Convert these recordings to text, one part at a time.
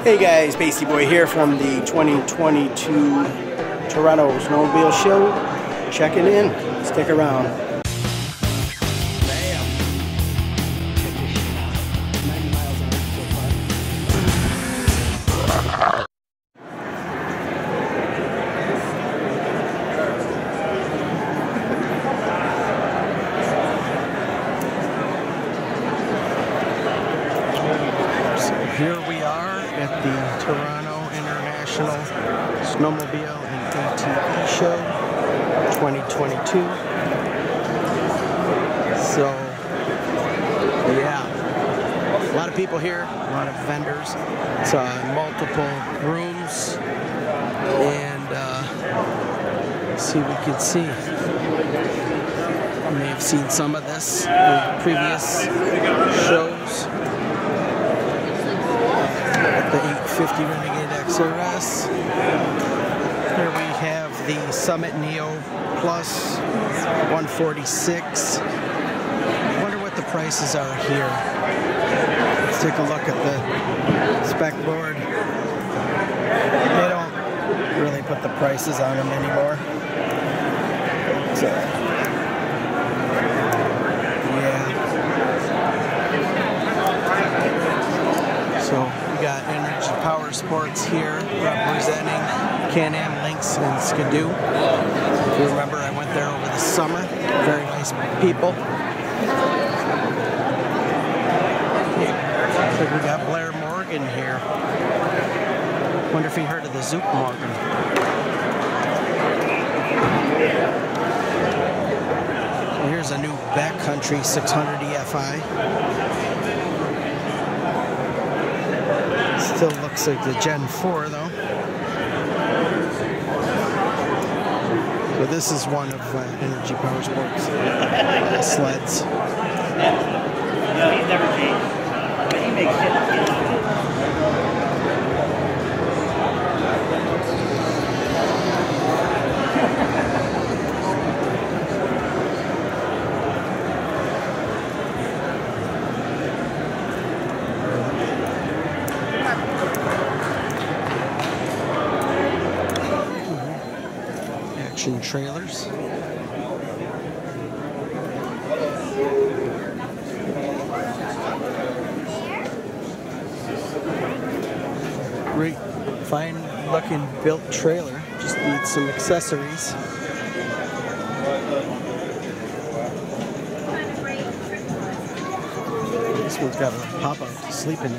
Hey guys, Paisteboy here from the 2022 Toronto Snowmobile Show. Checking in. Stick around. Here we are at the Toronto International Snowmobile and ATV Show 2022. So, yeah, a lot of people here, a lot of vendors. It's multiple rooms, and let's see what we can see. You may have seen some of this in previous shows. The 850 Renegade XRS. Here we have the Summit Neo Plus 146. I wonder what the prices are here. Let's take a look at the spec board. They don't really put the prices on them anymore. So, yeah. So we got Energy Power Sports here representing Can-Am, Lynx, and Skidoo. If you remember, I went there over the summer. Very nice people. Looks like we got Blair Morgan here. Wonder if he heard of the Zook Morgan. Here's a new backcountry 600 EFI. Still looks like the Gen 4 though. So this is one of Energy Power Sports sleds. No, he's never changed. But he makes shit. Trailers. Great, fine looking built trailer. Just needs some accessories. This one's got a pop-out to sleep in it.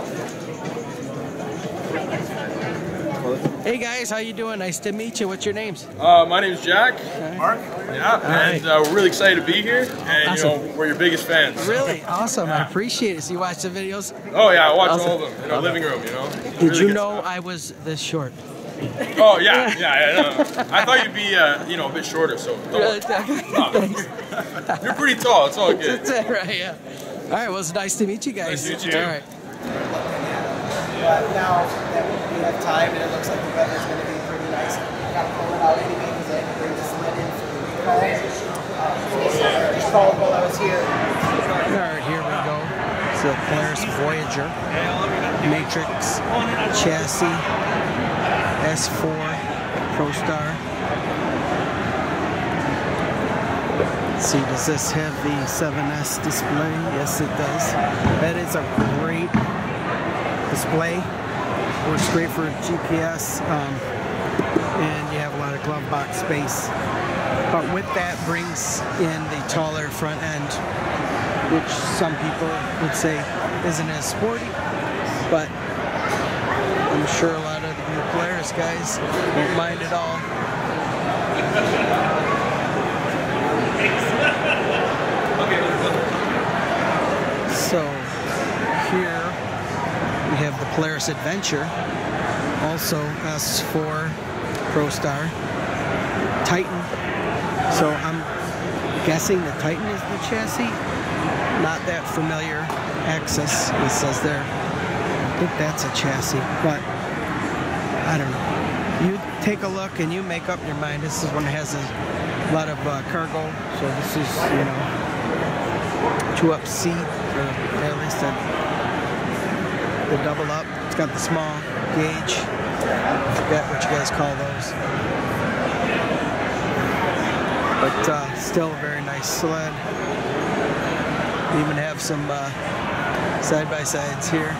Hey guys, how you doing? Nice to meet you. What's your names? My name's Jack. Mark. Yeah, and right. we're really excited to be here, and awesome. you know, we're your biggest fans. Really? Awesome. Yeah. I appreciate it. So you watch the videos? Oh yeah, I watch awesome. all of them in our living room, you know. Did really you know stuff. I was this short? Oh yeah, yeah. No. I thought you'd be, you know, a bit shorter, so don't Thanks. You're pretty tall. It's all good. That's it, right? Yeah. All right. Well, it's nice to meet you guys. Nice to meet you. All right. But now that we have time and it looks like the weather's going to be pretty nice, I got to pull it out anyway because I had to bring the sled in for the recall. Just called while I was here. All right, here we go. It's a Polaris Voyager Matrix chassis S4 ProStar. Let's see, does this have the 7S display? Yes, it does. That is a great display. Works great for GPS, and you have a lot of glove box space. But with that brings in the taller front end, which some people would say isn't as sporty, but I'm sure a lot of the Polaris guys won't mind at all. So here we have the Polaris Adventure, also S4 ProStar, Titan. So I'm guessing the Titan is the chassis. Not that familiar. Axis, it says there. I think that's a chassis, but I don't know. You take a look and you make up your mind. This is one that has a lot of cargo. So this is, you know, 2-up seat, or at least the double up. It's got the small gauge. I forget what you guys call those. But still a very nice sled. We even have some side-by-sides here.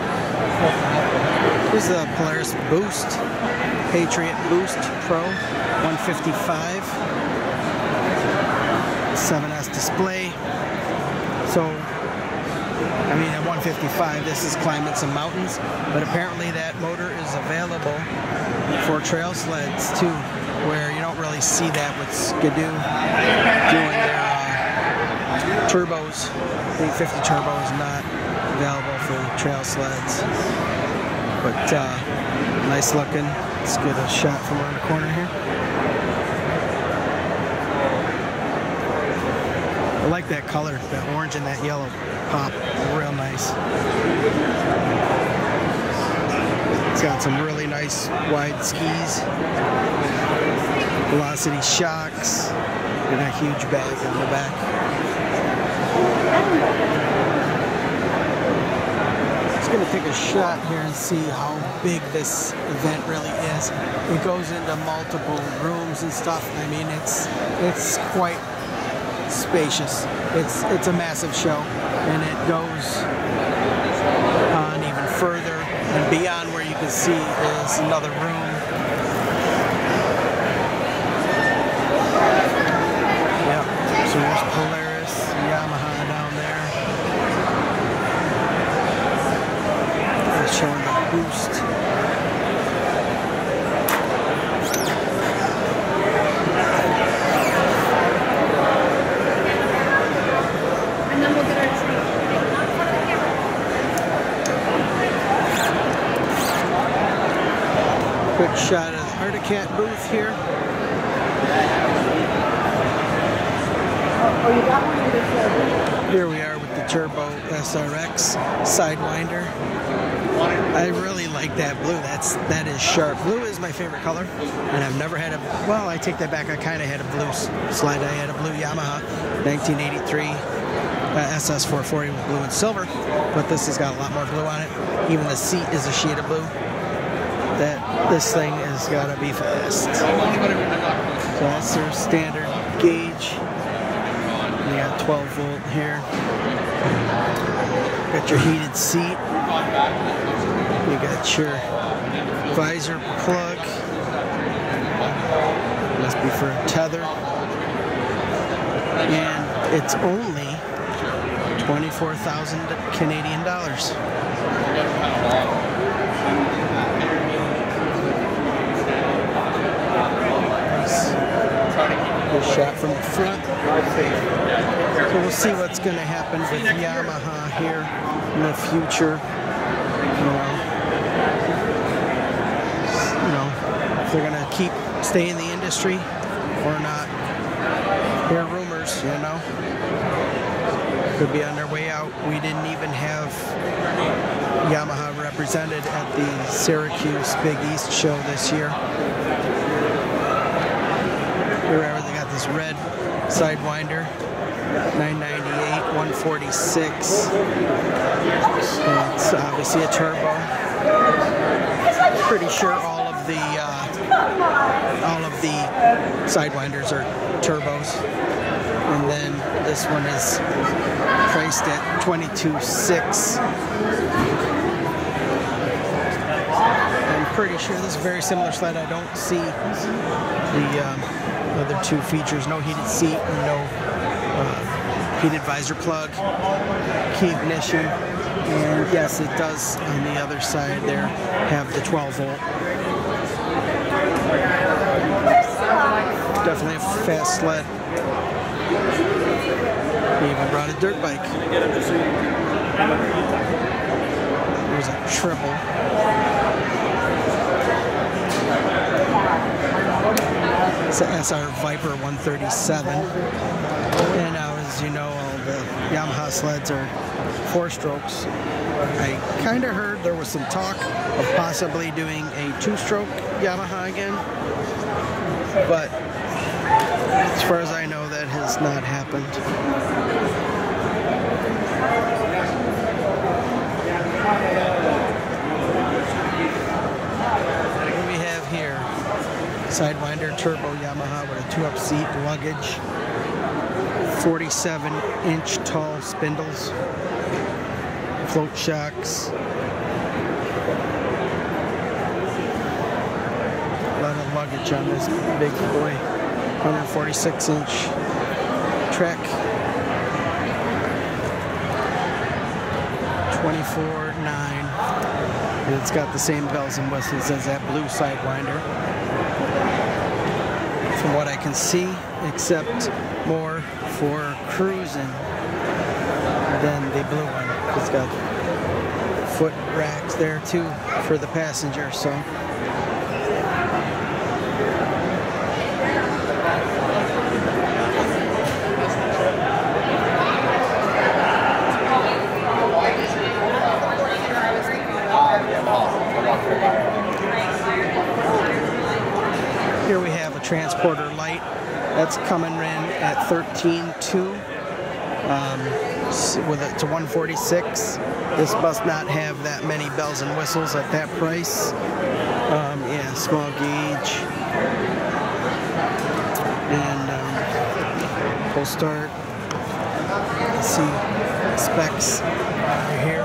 This is a Polaris Boost, Patriot Boost Pro 155. 7S display. So, I mean, at 155, this is climbing some mountains, but apparently that motor is available for trail sleds too, where you don't really see that with Skidoo doing their turbos. I think 50 turbo is not available for trail sleds, but nice looking. Let's get a shot from around the corner here. I like that color, that orange and that yellow pop, real nice. It's got some really nice wide skis, velocity shocks, and a huge bag on the back. Just gonna take a shot here and see how big this event really is. It goes into multiple rooms and stuff. I mean, it's quite spacious. It's a massive show, and it goes on even further and beyond where you can see is another room. Yep, so there's Polaris, Yamaha down there. It's showing the Boost. Quick shot of the Articat booth here. Here we are with the Turbo SRX Sidewinder. I really like that blue. That is sharp. Blue is my favorite color, and I've never had a, well, I take that back. I kind of had a blue sled. I had a blue Yamaha 1983 SS440 with blue and silver, but this has got a lot more blue on it. Even the seat is a shade of blue. This thing has got to be fast. So that's their standard gauge. You got 12 volt here. Got your heated seat. You got your visor plug. Must be for a tether. And it's only 24,000 Canadian dollars. Good shot from the front. So we'll see what's going to happen with Yamaha here in the future. If they're going to keep stay in the industry or not. Hear rumors, could be on their way out. We didn't even have Yamaha represented at the Syracuse Big East show this year. Remember, they got this red Sidewinder, 998, 146. And it's obviously a turbo. Pretty sure all of the Sidewinders are turbos. And then this one is priced at $22,600. I'm pretty sure this is a very similar sled. I don't see the other two features. No heated seat, no heated visor plug, key ignition, and yes, it does on the other side there have the 12 volt. Definitely a fast sled. He even brought a dirt bike. There's a triple. It's an SR Viper 137. And now, as you know, all the Yamaha sleds are 4-strokes. I kind of heard there was some talk of possibly doing a 2-stroke Yamaha again. But as far as I know, that has not happened. Sidewinder turbo Yamaha with a 2-up seat, luggage, 47-inch tall spindles, float shocks, a lot of luggage on this big boy, 146-inch Trek, 24.9. It's got the same bells and whistles as that blue Sidewinder, from what I can see, except more for cruising than the blue one. It's got foot racks there too for the passenger, so. Here we have a Transporter Light that's coming in at $13,200. It's a 146. This must not have that many bells and whistles at that price. Yeah, small gauge. And pull start. You see specs right here.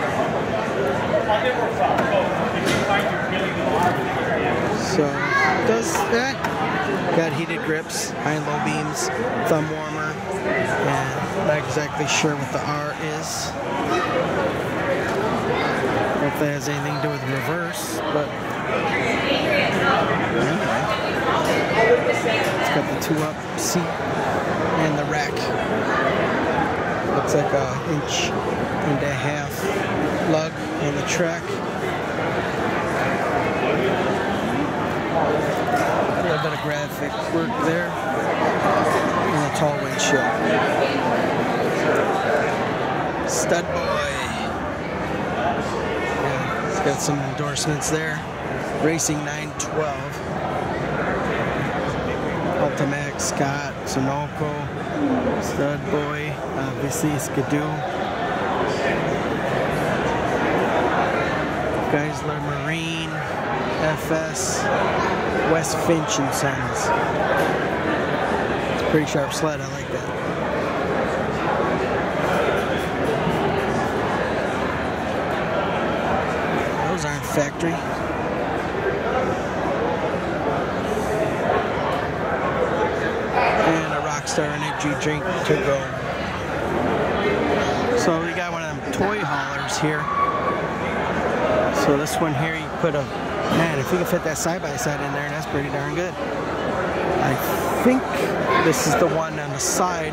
So, does that? Got heated grips, high and low beams, thumb warmer, and not exactly sure what the R is. If that has anything to do with reverse, but anyway. It's got the 2-up seat and the rack. Looks like an 1.5 inch lug on the track. A little bit of graphic work there, and a tall windshield. Snowmobile. Yeah, it's got some endorsements there. Racing 912. Ultimax, Scott, Sunoco, Snowmobile, obviously Skidoo. Geisler Marine, FS, West Finch and Sons. It's a pretty sharp sled, I like that. Those aren't factory. And a Rockstar energy drink to go. So we got one of them toy haulers here. So this one here, you put a, man, if we can fit that side-by-side in there, that's pretty darn good. I think this is the one on the side.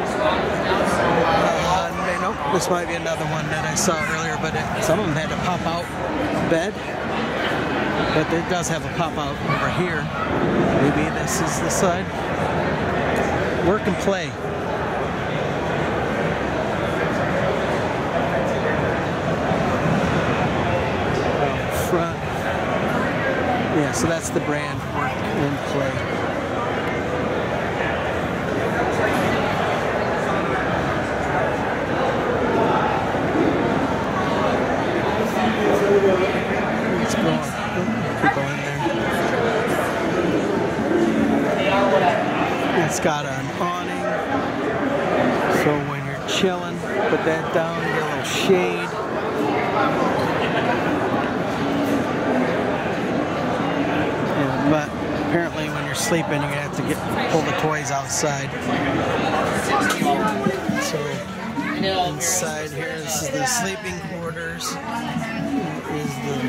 Nope, this might be another one that I saw earlier, but some of them had a pop-out bed. But it does have a pop-out over here. Maybe this is the side. Work and play. Front. Yeah, so that's the brand, Work and Play. Let's go on. Keep going there. It's got an awning, so when you're chilling, put that down, get a little shade. But apparently when you're sleeping, you're going to have to pull the toys outside. So inside here, this is the sleeping quarters. Here is the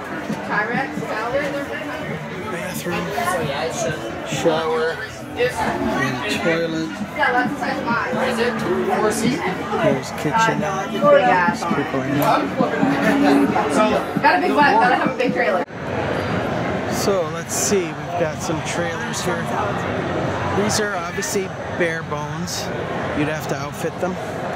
bathroom, shower, and toilet. Here's kitchenette. There's people in there. Got a big butt, gotta have a big trailer. So let's see, we've got some trailers here. These are obviously bare bones. You'd have to outfit them.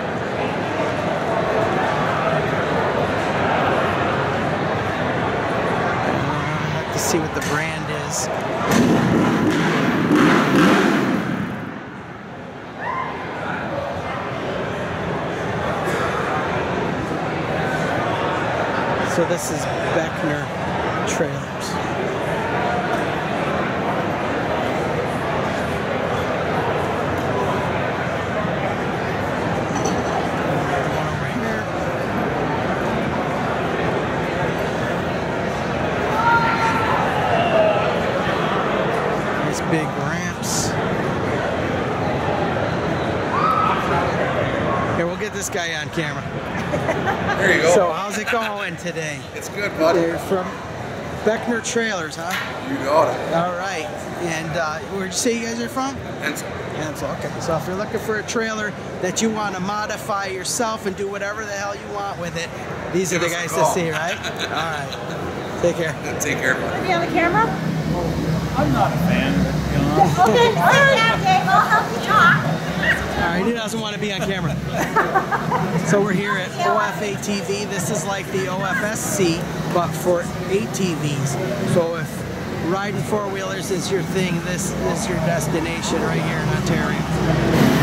I have to see what the brand is. So this is Beckner Trailers. camera. There you go. So how's it going today? It's good, buddy. You're from Beckner Trailers, huh? You got it. All right. And where'd you say you guys are from? Hensel. Hensel. Okay. So if you're looking for a trailer that you want to modify yourself and do whatever the hell you want with it, these are the guys to see, right? All right. Take care. Take care, buddy. Are you on the camera? I'm not a fan, to be honest. Okay, all right. Dave, I'll help you talk. All right, he doesn't want to be on camera. So we're here at OF ATV. This is like the OFSC, but for ATVs. So if riding four-wheelers is your thing, this is your destination right here in Ontario.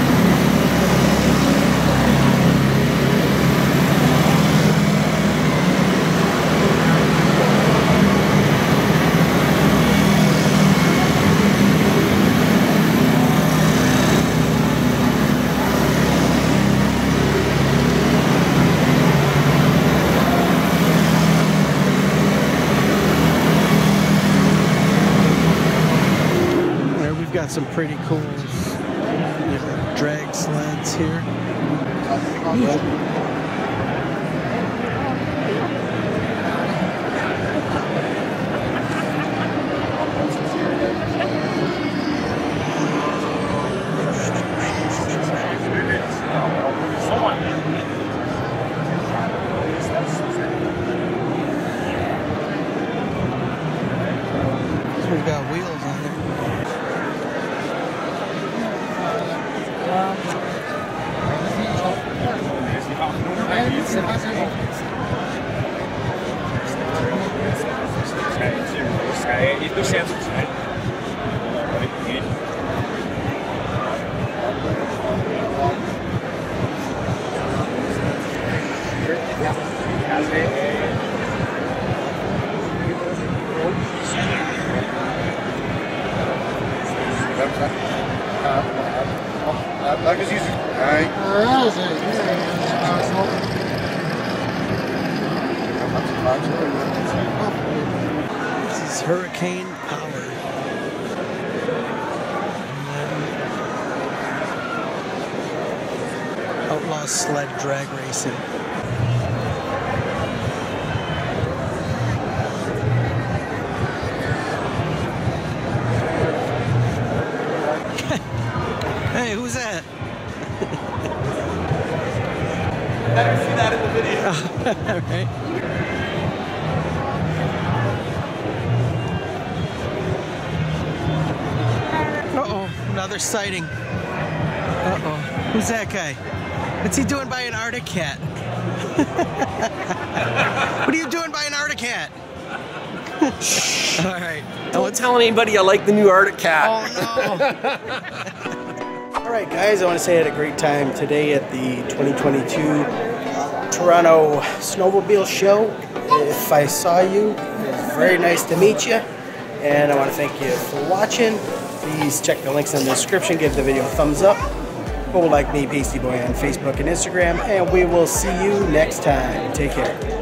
Got some pretty cool drag sleds here. We've got wheels on there. This is hurricane power. Outlaw sled drag racing. Hey, who's that? I didn't see that in the video. All right. Uh-oh, another sighting. Uh-oh. Who's that guy? What's he doing by an Arctic cat? What are you doing by an Arctic cat? All right. Don't tell anybody I like the new Arctic cat. Oh, no. All right, guys, I want to say I had a great time today at the 2022 Toronto Snowmobile Show. If I saw you, it was very nice to meet you. And I want to thank you for watching. Please check the links in the description. Give the video a thumbs up. Go like me, Paisteboy, on Facebook and Instagram. And we will see you next time. Take care.